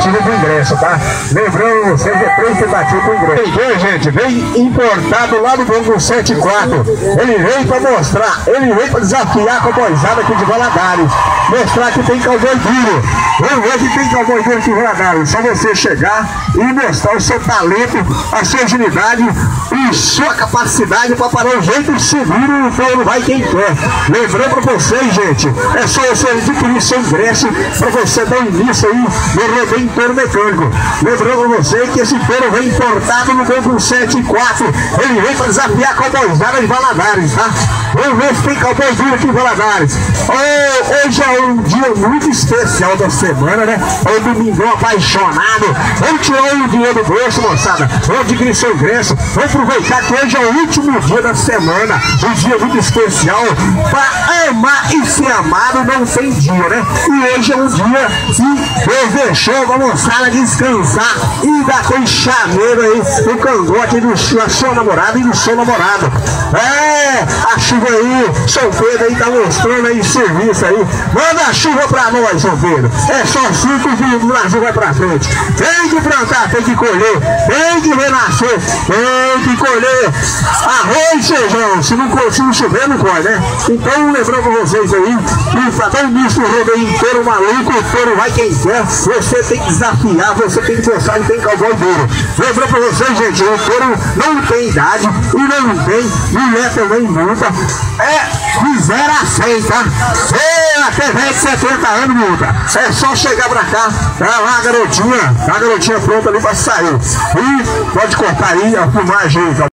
tentativa de ingresso, tá? Lembrando vocês, é 3 tentativas de ingresso. Tem, gente, vem importado lá do Bongo 74. Ele veio pra mostrar, ele veio pra desafiar com a boizada aqui de Valadares. Mostrar que tem cowboy duro. Vamos ver que tem cowboy duro aqui em Valadares. Só você chegar e mostrar o seu talento, a sua agilidade e sua capacidade para parar o jeito seguro, então não vai quem quer. Lembrando pra vocês, gente, é só você adquirir seu ingresso para você dar início aí no rodeio inteiro mecânico. Lembrando pra você que esse touro vem importado no Bongo 74. Ele vem para desafiar a cowboyzada de Valadares, tá? Vamos ver se tem cowboy duro aqui em Valadares. Hoje é um dia muito especial da semana, né? É o domingão apaixonado. Vamos tirar o dinheiro do bolso, moçada. Vamos adquirir seu ingresso. Vamos aproveitar que hoje é o último dia da semana. Um dia muito especial. Para amar e ser amado não tem dia, né? E hoje é um dia que Deus deixou a moçada descansar e dar com enxameiro aí no cangote da sua namorada e do seu namorado. A chuva aí, São Pedro aí tá mostrando aí serviço aí. Manda a chuva pra nós, São Pedro. É só 5 que o Brasil vai pra frente. Tem que plantar, tem que colher, tem que renascer, tem que colher arroz e feijão. Se não chover, não colhe, né? Então, lembrando pra vocês aí, pra dar início no rodeio inteiro maluco, o touro vai quem quer. Você tem que desafiar, você tem que mostrar que tem cowboy duro. Lembrando pra vocês, gente, o touro não tem idade e não tem mulher também multa. É de 0 a 100, tá? Até velho de 70 anos multa. É só chegar pra cá, tá lá a garotinha pronta ali pra sair. E pode cortar aí a filmagem.